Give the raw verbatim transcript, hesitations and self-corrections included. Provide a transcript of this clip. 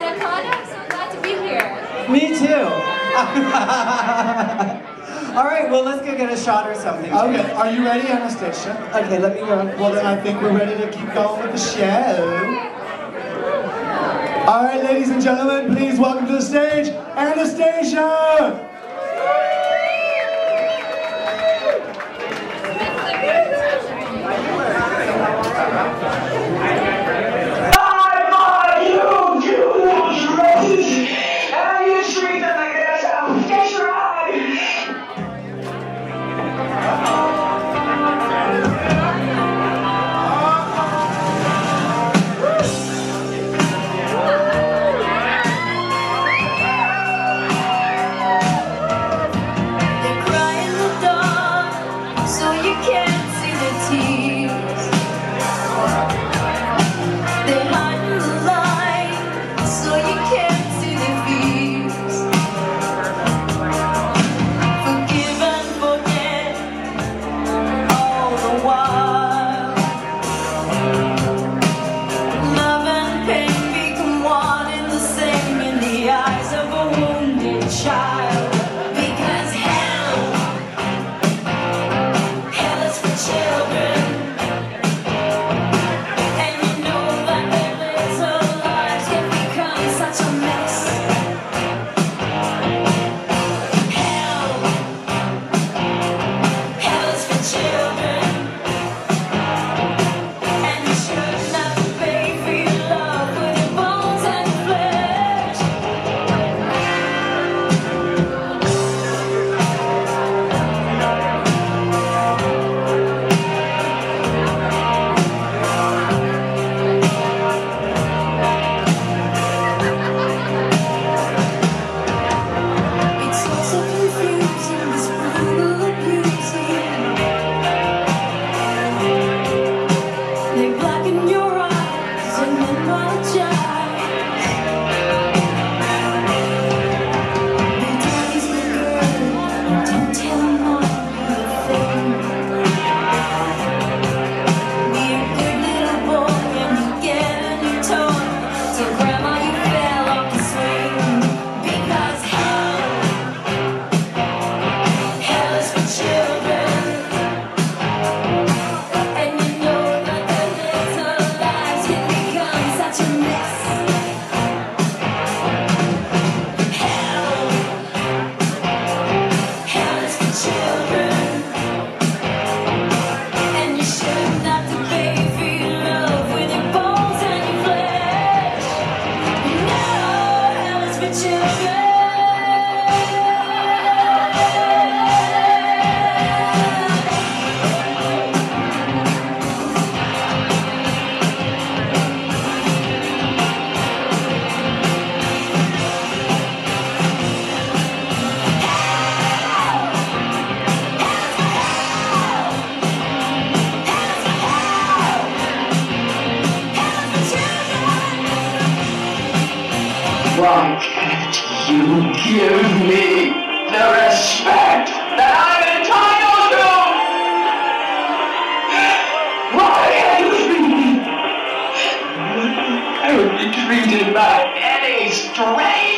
Conda, I'm so glad to be here. Me too. All right, well, let's go get a shot or something. Okay, are you ready, Anastacia? Okay, let me go. Well, then I think we're ready to keep going with the show. All right, ladies and gentlemen, please welcome to the stage, Anastacia! Why can't you give me the respect that I'm entitled to? Why can't you treat me? I would be treated by any stranger.